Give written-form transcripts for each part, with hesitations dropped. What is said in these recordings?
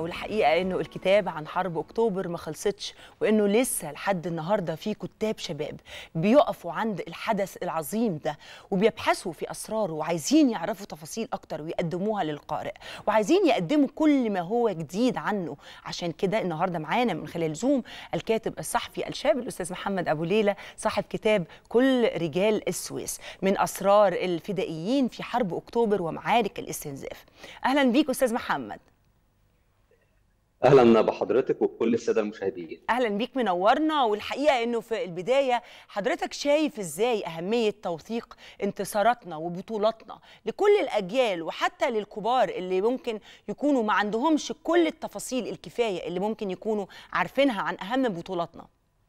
والحقيقة إنه الكتاب عن حرب أكتوبر ما خلصتش، وإنه لسه لحد النهاردة في كتاب شباب بيقفوا عند الحدث العظيم ده وبيبحثوا في أسراره وعايزين يعرفوا تفاصيل أكتر ويقدموها للقارئ، وعايزين يقدموا كل ما هو جديد عنه. عشان كده النهاردة معانا من خلال زوم الكاتب الصحفي الشاب الأستاذ محمد أبو ليلى، صاحب كتاب كل رجال السويس من أسرار الفدائيين في حرب أكتوبر ومعارك الاستنزاف. أهلا بيك أستاذ محمد. اهلا بحضرتك وبكل الساده المشاهدين. اهلا بيك، منورنا. والحقيقه انه في البدايه حضرتك شايف ازاي اهميه توثيق انتصاراتنا وبطولاتنا لكل الاجيال وحتى للكبار اللي ممكن يكونوا ما عندهمش كل التفاصيل الكفايه اللي ممكن يكونوا عارفينها عن اهم بطولاتنا.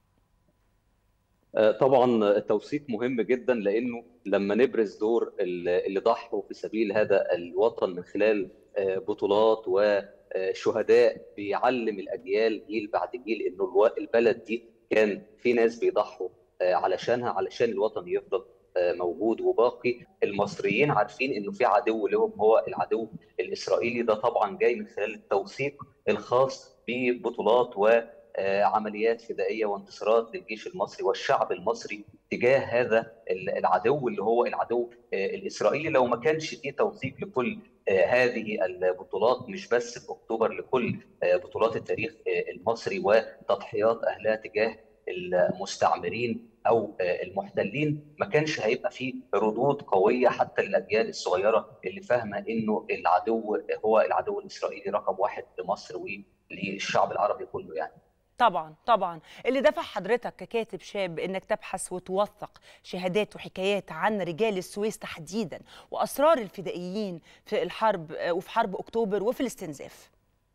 طبعا التوثيق مهم جدا، لانه لما نبرز دور اللي ضحوا في سبيل هذا الوطن من خلال بطولات وشهداء، بيعلم الاجيال جيل بعد جيل انه البلد دي كان في ناس بيضحوا علشانها، علشان الوطن يفضل موجود وباقي. المصريين عارفين انه في عدو لهم، هو العدو الاسرائيلي. ده طبعا جاي من خلال التوثيق الخاص ببطولات وعمليات فدائيه وانتصارات للجيش المصري والشعب المصري تجاه هذا العدو اللي هو العدو الاسرائيلي. لو ما كانش فيه توثيق لكل هذه البطولات، مش بس في اكتوبر، لكل بطولات التاريخ المصري وتضحيات اهلها تجاه المستعمرين او المحتلين، ما كانش هيبقى فيه ردود قويه حتى للاجيال الصغيره اللي فاهمه انه العدو هو العدو الاسرائيلي رقم واحد لمصر وللشعب العربي كله يعني. طبعا اللي دفع حضرتك ككاتب شاب انك تبحث وتوثق شهادات وحكايات عن رجال السويس تحديدا واسرار الفدائيين في الحرب وفي حرب اكتوبر وفي الاستنزاف.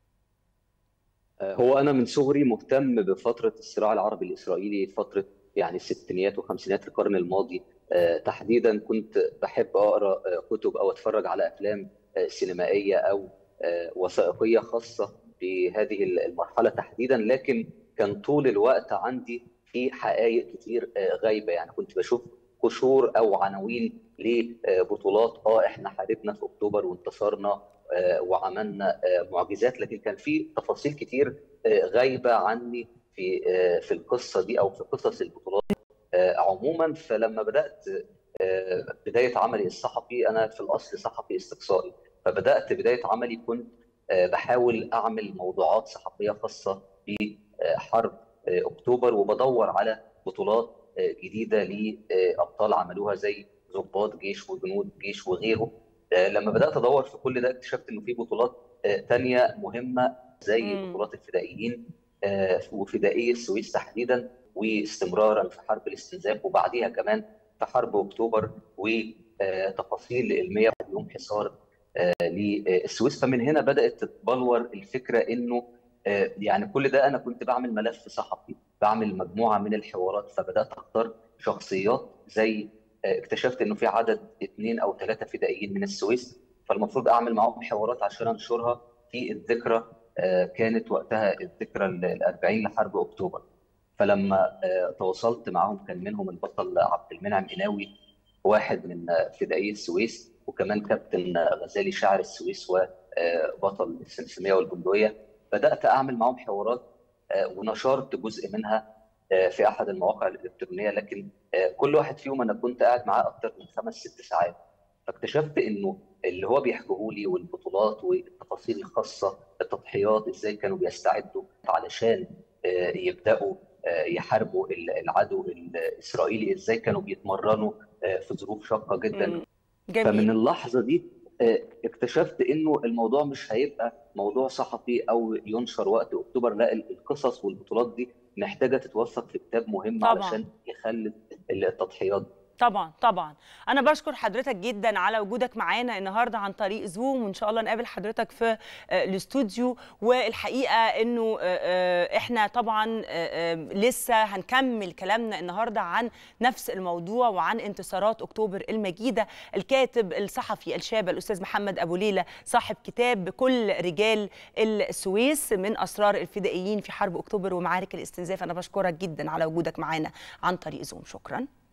هو انا من صغري مهتم بفتره الصراع العربي الاسرائيلي، فتره يعني الستينيات وخمسينات القرن الماضي. تحديدا كنت بحب اقرا كتب او اتفرج على افلام سينمائيه او وثائقيه خاصه بهذه المرحله تحديدا، لكن كان طول الوقت عندي في حقائق كتير غايبه. يعني كنت بشوف قشور او عناوين لبطولات، احنا حاربنا في اكتوبر وانتصرنا وعملنا معجزات، لكن كان في تفاصيل كتير غايبه عني في القصه دي او في قصص البطولات عموما. فلما بدات بدايه عملي الصحفي، انا في الاصل صحفي استقصائي، فبدات بدايه عملي كنت بحاول اعمل موضوعات صحفيه خاصه بحرب اكتوبر، وبدور على بطولات جديده لابطال عملوها زي ضباط جيش وجنود جيش وغيره. لما بدات ادور في كل ده اكتشفت انه في بطولات تانية مهمه زي بطولات الفدائيين وفدائي السويس تحديدا، واستمرارا في حرب الاستنزاف، وبعديها كمان في حرب اكتوبر، وتفاصيل ال 100 يوم حصار للسويس. فمن هنا بدات تتبلور الفكره انه يعني كل ده انا كنت بعمل ملف صحفي، بعمل مجموعه من الحوارات، فبدات اختار شخصيات زي اكتشفت انه في عدد 2 أو 3 فدائيين من السويس، فالمفروض اعمل معاهم حوارات عشان انشرها في الذكرى، كانت وقتها الذكرى ال40 لحرب اكتوبر. فلما تواصلت معاهم كان منهم البطل عبد المنعم قناوي، واحد من فدائي السويس، وكمان كابتن غزالي شاعر السويس وبطل السمسميه والبندقيه. بدات اعمل معاهم حوارات ونشرت جزء منها في احد المواقع الالكترونيه، لكن كل واحد فيهم انا كنت قاعد معاه اكثر من 5-6 ساعات. فاكتشفت انه اللي هو بيحكيه لي والبطولات والتفاصيل الخاصه، التضحيات، ازاي كانوا بيستعدوا علشان يبداوا يحاربوا العدو الاسرائيلي، ازاي كانوا بيتمرنوا في ظروف شاقه جدا. جميل. فمن اللحظه دي اكتشفت انه الموضوع مش هيبقى موضوع صحفي او ينشر وقت اكتوبر، لا، القصص والبطولات دي محتاجه تتوثق في كتاب مهم علشان يخلد التضحيات. طبعا انا بشكر حضرتك جدا على وجودك معانا النهارده عن طريق زوم، وان شاء الله نقابل حضرتك في الاستوديو. والحقيقه انه احنا طبعا لسه هنكمل كلامنا النهارده عن نفس الموضوع وعن انتصارات اكتوبر المجيده. الكاتب الصحفي الشاب الاستاذ محمد ابو ليلى، صاحب كتاب كل رجال السويس من اسرار الفدائيين في حرب اكتوبر ومعارك الاستنزاف. انا بشكرك جدا على وجودك معانا عن طريق زوم. شكرا.